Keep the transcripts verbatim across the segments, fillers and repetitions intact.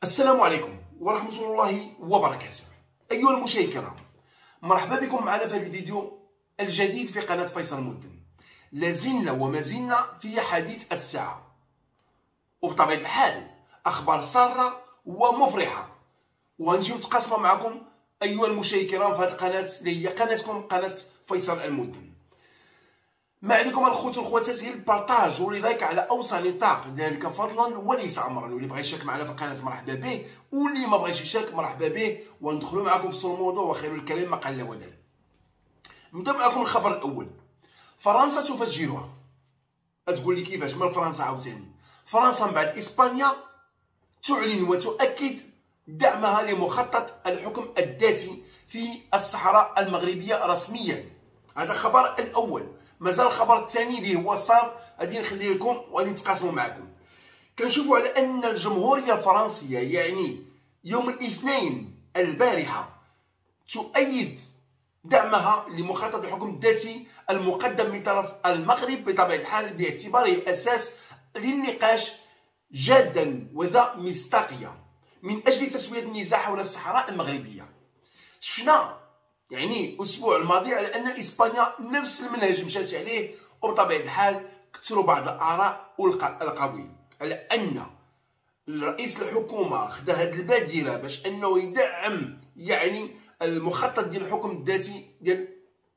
السلام عليكم ورحمة الله وبركاته. أيها المشاهدين الكرام، مرحبا بكم معنا في هذا الفيديو الجديد في قناة فيصل مدن. لازلنا وما زلنا في حديث الساعة، وبطبيعة الحال أخبار سارة ومفرحة، وغنجي نتقاسمها معكم أيها المشاهدين الكرام في هذه القناة اللي هي قناتكم قناة فيصل المدن. ما عليكم الخوت والخواتات غير البارطاج واللي لايك على اوسع نطاق، ذلك فضلا وليس امرا. واللي بغى يشارك معنا في القناه مرحبا به، واللي ما بغاش يشارك مرحبا به. وندخلوا معكم في الموضوع، وخير الكلام ما قل ودل. نبدا معكم الخبر الاول. فرنسا تفجرها. تقول لي كيفاش؟ من فرنسا عاوتاني. فرنسا من بعد اسبانيا تعلن وتؤكد دعمها لمخطط الحكم الذاتي في الصحراء المغربيه رسميا. هذا الخبر الاول. مازال الخبر الثاني اللي هو صار غادي نخليه لكم وغادي نتقاسموا معكم. كنشوفوا على ان الجمهوريه الفرنسيه يعني يوم الاثنين البارحه تؤيد دعمها لمخطط الحكم الذاتي المقدم من طرف المغرب بطبيعه الحال، باعتباره اساس للنقاش جادا وذا مصداقيه من اجل تسويه النزاع حول الصحراء المغربيه. شفنا يعني الاسبوع الماضي على ان اسبانيا نفس المنهج مشات عليه، وبطبيعه الحال كثروا بعض الاراء والقوي على ان رئيس الحكومه خدا هذه البادره باش انه يدعم يعني المخطط ديال الحكم الذاتي ديال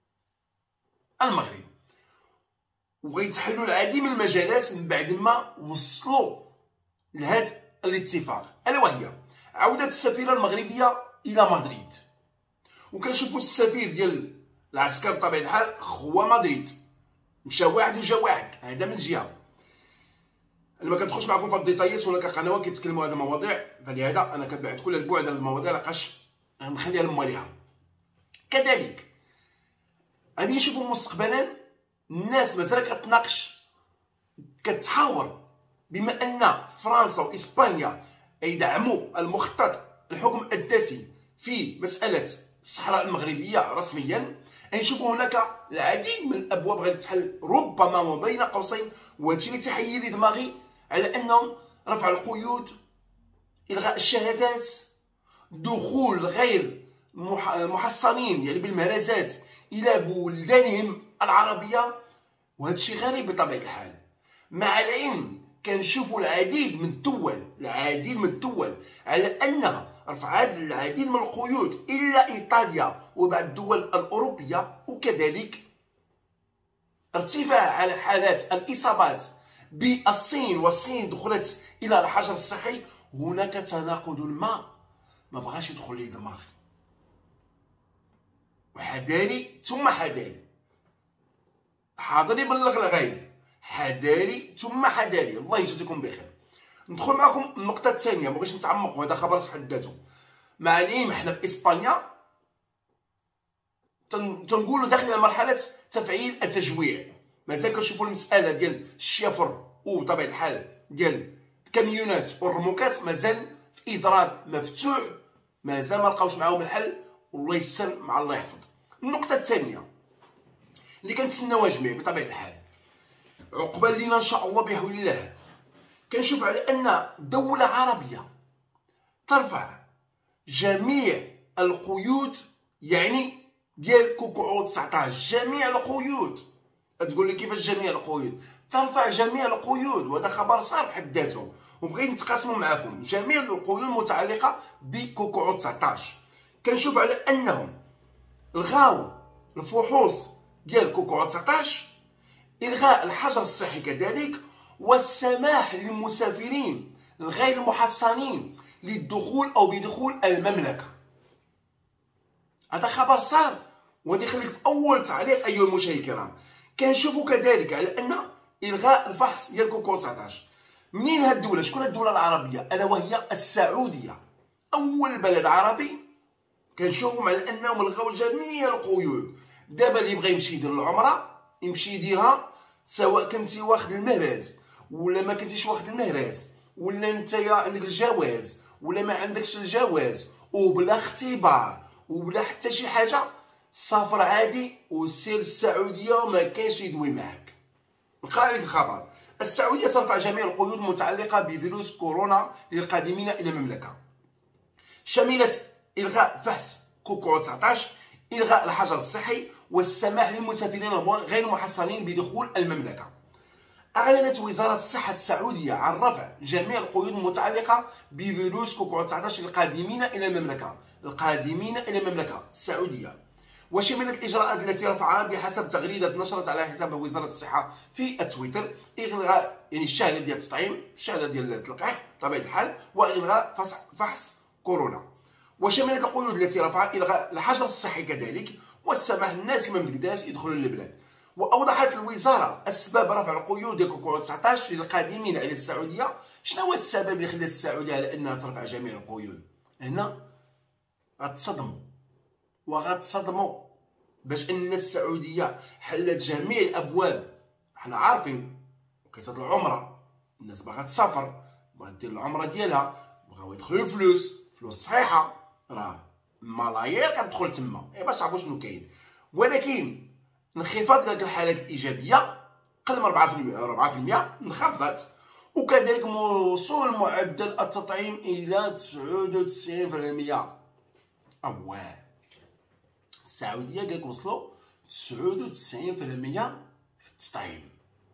المغرب، وغيتحلوا العديد من المجالات من بعد ما وصلوا لهذا الاتفاق، الا وهي عوده السفيره المغربيه الى مدريد. وكنشوفوا السفير ديال العسكر بطبيعه الحال هو مدريد، مشى واحد وجا واحد. هذا من جهه. انا ما كندخلش معكم في الديتايات ولا كقنوات كيتكلموا هذه المواضيع، فلهذا انا كنبعد كل البعد على المواضيع لقاش نخليها لمواليها. كذلك غادي نشوفوا مستقبلا الناس مازال كتناقش كتحاور بما ان فرنسا واسبانيا يدعموا المخطط الحكم الذاتي في مساله الصحراء المغربيه رسميا. نشوفوا هناك العديد من الابواب غادي تحل ربما ما بين قوسين، وهادشي اللي تحيي لي دماغي على انهم رفع القيود، الغاء الشهادات، دخول غير محصنين يعني بالمهرزات الى بلدانهم العربيه. وهذا الشيء غريب بطبيعه الحال، مع العلم كنشوفوا العديد من الدول العديد من الدول على انها رفعت العديد من القيود الا ايطاليا وبعض الدول الاوروبيه، وكذلك ارتفاع على حالات الاصابات بالصين، والصين دخلت الى الحجر الصحي. هناك تناقض ما ما بغاش يدخل لي دماغي، وحذاري ثم حذاري. حاضر يبلغ الغيب، حذاري ثم حذاري. الله يجزيكم بخير. ندخل معكم النقطه الثانيه، مابغيتش نتعمق وهذا خبر في حد ذاته. مع العلم حنا في اسبانيا تنقولوا داخل مرحله تفعيل التجويع. مازال كنشوفوا المساله ديال الشفر وبطبيعه الحال ديال الكاميونات والرموكات مازال في اضراب مفتوح، مازال ما لقاوش معاهم الحل، والله يسر مع الله يحفظ. النقطه الثانيه اللي كنتسناوها جميع بطبيعه الحال عقبال لينا ان شاء الله بحول الله، كنشوف على ان دوله عربيه ترفع جميع القيود يعني ديال كوكوعو تسعطاش. جميع القيود. تقول لي كيفاش جميع القيود؟ ترفع جميع القيود، وهذا خبر صار بحد ذاته، وبغيت نتقاسموا معكم جميع القيود المتعلقه بكوكوعو تسعطاش. كنشوف على انهم الغاو الفحوص ديال كوكوعو تسعطاش، الغاء الحجر الصحي كذلك، والسماح للمسافرين الغير المحصنين للدخول او بدخول المملكه. هذا خبر صار، وغادي نخليك في اول تعليق ايها المشاهدين الكرام. كنشوفوا كذلك على ان الغاء الفحص ديال كوكو تسعطاش. منين هاد الدوله؟ شكون الدوله العربيه؟ الا وهي السعوديه، اول بلد عربي كنشوفوا على انهم الغاو جميع القيود. دابا اللي بغى يمشي يدير العمره يمشي يديرها، سواء كنتي واخد المهراز ولا ما كنتيش واخد المهراز، ولا انت عندك الجواز ولا ما عندكش الجواز، وبلا اختبار وبلا حتى شي حاجه، سافر عادي وسير السعوديه وما كاينش يدوي معاك. نقرا لك الخبر. السعودية ترفع جميع القيود المتعلقة بفيروس كورونا للقادمين إلى المملكة، شملت إلغاء فحص كوكو تسعطاش، إلغاء الحجر الصحي، والسماح للمسافرين غير المحصنين بدخول المملكة. أعلنت وزارة الصحة السعودية عن رفع جميع القيود المتعلقة بفيروس كوكو تسعطاش للقادمين إلى المملكة القادمين إلى المملكة السعودية، وشملت الإجراءات التي رفعها بحسب تغريدة نشرت على حساب وزارة الصحة في التويتر إلغاء يعني الشهادة ديال التطعيم، الشهادة ديال التلقيح بطبيعة الحال، وإلغاء فحص كورونا. وشملت القيود التي رفعها إلغاء الحجر الصحي كذلك، والسماح للناس اللي ما متقداش يدخلوا للبلاد. وأوضحت الوزارة أسباب رفع القيود ديال كوكو تسعطاش للقادمين إلى السعودية. شنو هو السبب اللي خلى السعودية على أنها ترفع جميع القيود؟ هنا غتصدموا وغتصدموا باش ان السعوديه حلت جميع الابواب. حنا عارفين وقيته العمره الناس باغا تسافر، باغا دير العمره ديالها، بغاو يدخلوا الفلوس فلوس صحيحه، راه ملايير كتدخل تما باش تعرفوا شنو كاين. ولكن انخفاض ديال الحالات الايجابيه قل من أربعة في المية انخفضت، وكذلك وصول معدل التطعيم الى تسعة وتسعين في المية. اواه السعوديه قالك وصلوا تسعة وتسعين في المية في التطعيم.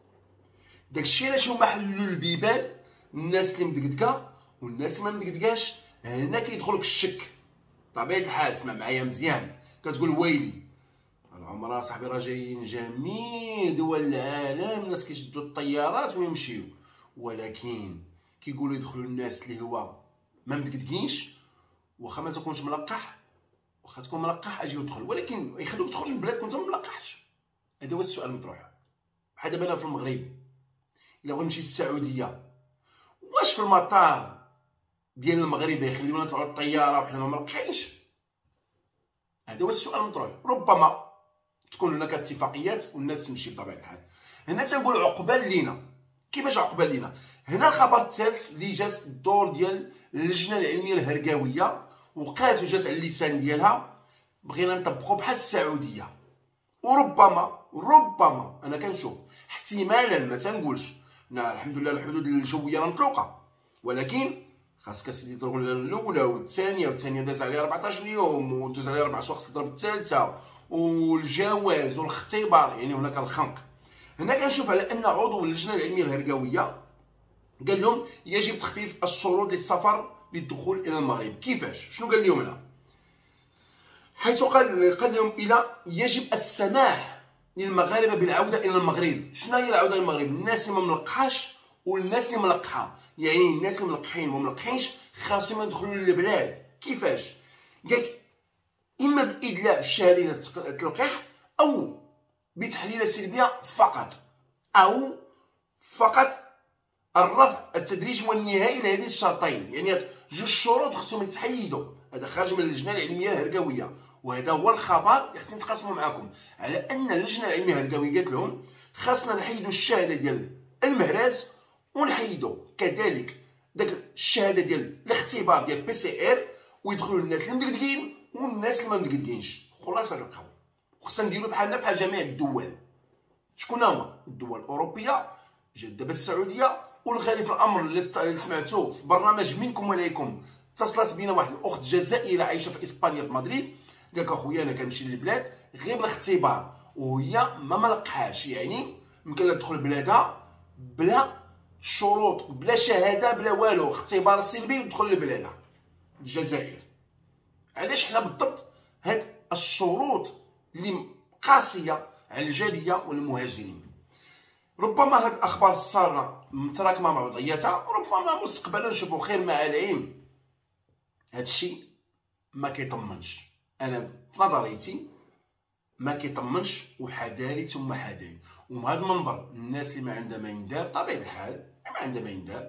داكشي علاش هما حلوا البيبان الناس اللي مدقدقه والناس اللي ما مدقدقاش. هنا كيدخلك الشك طبيعة الحال. اسمع معايا مزيان، كتقول ويلي العمره صاحبي راه جايين جميع دول العالم، الناس كيشدوا الطيارات ويمشيو، ولكن كيقولوا يدخلوا الناس اللي هو ما مدقدقينش، واخا ما تكونش ملقح، واخا تكون ملقح اجي ودخل، ولكن يخلوك تخرج من البلاد كنت ما ملقحش. هذا هو السؤال المطروح. بحال دابا انا في المغرب الا بغيت نمشي للسعوديه، واش في المطار ديال المغرب يخليونا نطلعوا الطياره وحنا ما ملقحينش؟ هذا هو السؤال المطروح. ربما تكون هناك اتفاقيات والناس تمشي بطبيعه الحال. هنا تنقول عقبال لينا. كيفاش عقبال لينا؟ هنا الخبر الثالث اللي جات الدور ديال اللجنه العلميه الهرقاويه وقالت وجات على اللسان ديالها بغينا نطبقوا بحال السعوديه. وربما ربما انا كنشوف احتمالا، ما تنقولش، الحمد لله الحدود الجويه راه مطلوقه، ولكن خاصك اسيدي تضرب الاولى والثانيه، والثانيه داز عليها أربعطاش يوم ودوز عليها ربع شهور، خاصك تضرب الثالثه والجواز والاختبار، يعني هناك الخنق. هنا كنشوف على ان عضو اللجنه العلميه الهرقاويه قال لهم يجب تخفيف الشروط للسفر للدخول الى المغرب. كيفاش؟ شنو قال لهم هنا؟ حيث قال قال لهم الى يجب السماح للمغاربه بالعوده الى المغرب. شنو هي العوده الى المغرب؟ الناس اللي ما ملقحاش والناس اللي ملقحه، يعني الناس اللي ملقحين وما ملقحينش خاصهم يدخلوا للبلاد. كيفاش؟ قالك اما بادلاء بالشهاده التلقيح او بتحليله سلبيه فقط، او فقط الرفع التدريجي والنهائي لهذه الشرطين. يعني جوج شروط خصهم يتحيدوا. هذا خارج من اللجنه العلميه الهرقاويه، وهذا هو الخبر اللي خصني نتقاسموا معكم، على ان اللجنه العلميه الهرقاويه قالت لهم خاصنا نحيدوا الشهاده ديال المهراس ونحيدوا كذلك داك الشهاده ديال الاختبار ديال بي سي ار، ويدخلوا الناس اللي مدقدقين والناس اللي ما مدقدقينش. خلاصه القول خصنا نديروا بحالنا بحال جميع الدول. شكون هما؟ الدول الاوروبيه. جات دابا السعوديه. والغريب في الامر اللي سمعتوه في برنامج منكم وليكم، اتصلت بينا واحد الاخت جزائريه عايشه في اسبانيا في مدريد، قالك اخويا انا كنمشي للبلاد غير بالاختبار وهي ما ملقحاش، يعني يمكن لها تدخل بلادها بلا شروط بلا شهاده بلا والو، اختبار سلبي وتدخل لبلادها الجزائر. علاش حنا بالضبط هاد الشروط اللي قاسيه على الجاليه والمهاجرين؟ ربما هاد الاخبار الساره متراكمه مع بعضياتها، ربما مستقبلا نشوفوا خير مع العلم. هادشي ما كيطمنش، انا في نظريتي ما كيطمنش، وحذاري ثم حذاري. ومن هذا المنبر الناس اللي ما عندها ما يندار بطبيعه الحال ما عندها ما يندار،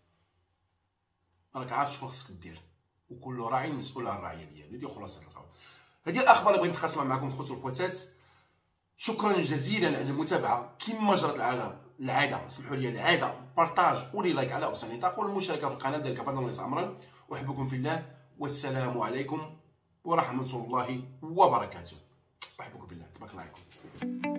راك عارف شنو خصك دير، وكل راعي مسؤول عن الرعيه ديالو. هذه خلاصه القول. هذه الاخبار اللي بغيت نتقاسمها معكم خوتي والخواتات. شكرا جزيلا على المتابعه كما جرت العاده العاده اسمحوا لي العاده، بارطاج ولي لايك على اوسع نطاق، والمشاركه في القناه ديال كفاضل وناس امرا. احبكم في الله، والسلام عليكم ورحمه الله وبركاته. احبكم في الله، تبارك الله عليكم.